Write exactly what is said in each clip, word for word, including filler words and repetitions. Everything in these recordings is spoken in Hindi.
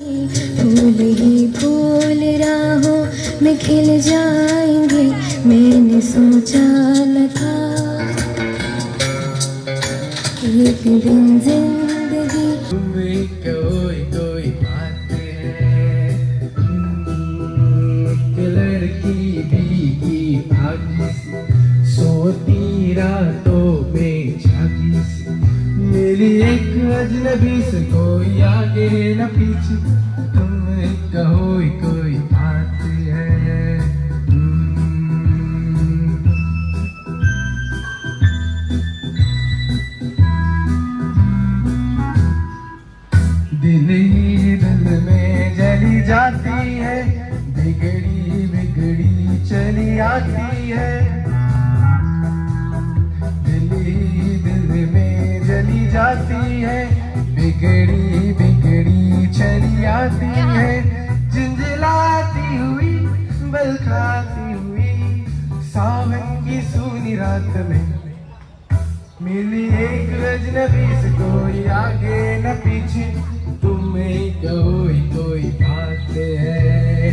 फूल ही फूल राहों में खिल जाएंगे, मैंने सोचा न था एक दिन जिंदगी तुम्हें कोई कोई बात है। एक लड़की भीगी भागी सी सोती रातों में जागी सी, मेरी एक अजनबी से कोई आगे न पीछे, तुम्हें कोई कोई बात है। दिल ही दिल में जली जाती है, बिगड़ी बिगड़ी चली आती है। दिल ही दिल में जली जाती है, बिगड़ी बिगड़ी चली आती है। झुंझलाती हुई बल खाती हुई सावन की सूनी रात में, मिली एक अजनबी से कोई आगे न पीछे, तुम्हें कोई कोई बात है।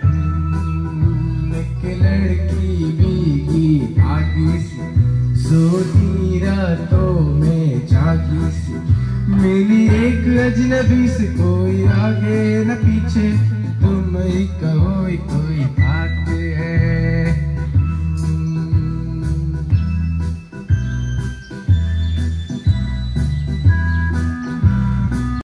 एक लड़की भीगी भागी सी सोती रातों में जागी सी, मिली एक अजनबी से कोई आगे न पीछे, तुम्हें कोई कोई